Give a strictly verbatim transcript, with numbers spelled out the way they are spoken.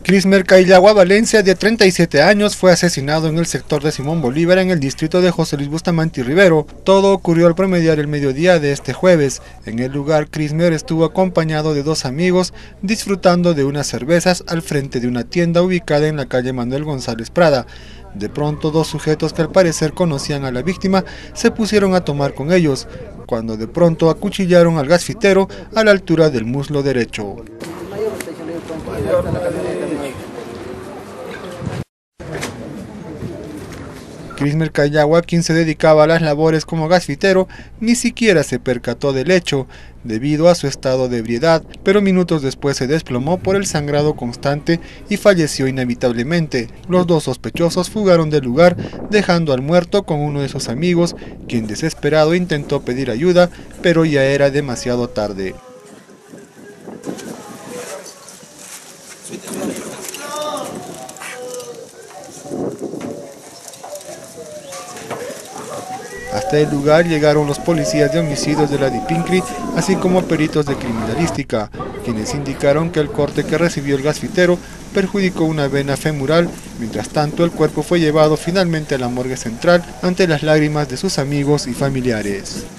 Crismer Caillagua Valencia, de treinta y siete años, fue asesinado en el sector de Simón Bolívar, en el distrito de José Luis Bustamante y Rivero. Todo ocurrió al promediar el mediodía de este jueves. En el lugar, Crismer estuvo acompañado de dos amigos, disfrutando de unas cervezas al frente de una tienda ubicada en la calle Manuel González Prada. De pronto, dos sujetos que al parecer conocían a la víctima se pusieron a tomar con ellos, cuando de pronto acuchillaron al gasfitero a la altura del muslo derecho. Crismer Caillagua, quien se dedicaba a las labores como gasfitero, ni siquiera se percató del hecho, debido a su estado de ebriedad, pero minutos después se desplomó por el sangrado constante y falleció inevitablemente. Los dos sospechosos fugaron del lugar, dejando al muerto con uno de sus amigos, quien desesperado intentó pedir ayuda, pero ya era demasiado tarde. Hasta el lugar llegaron los policías de homicidios de la DIPINCRI, así como peritos de criminalística, quienes indicaron que el corte que recibió el gasfitero perjudicó una vena femoral. Mientras tanto, el cuerpo fue llevado finalmente a la morgue central ante las lágrimas de sus amigos y familiares.